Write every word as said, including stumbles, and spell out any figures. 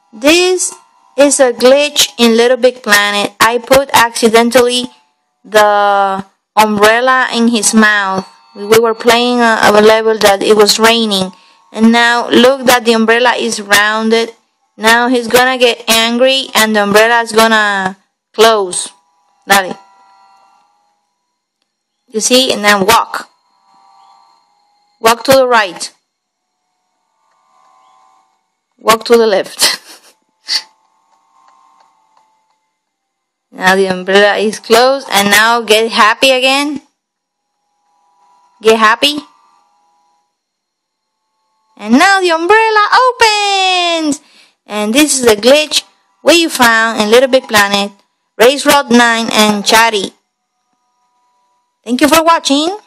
This is a glitch in Little Big Planet. I put accidentally the umbrella in his mouth. We were playing a, a level that it was raining, and now look that the umbrella is rounded. Now he's gonna get angry and the umbrella is gonna close. Dale. You see? And then walk. Walk to the right. Walk to the left. Now the umbrella is closed, and now get happy again. Get happy. And now the umbrella opens! And this is a glitch we found in Little Big Planet, Race Rod nine and Chatty. Thank you for watching.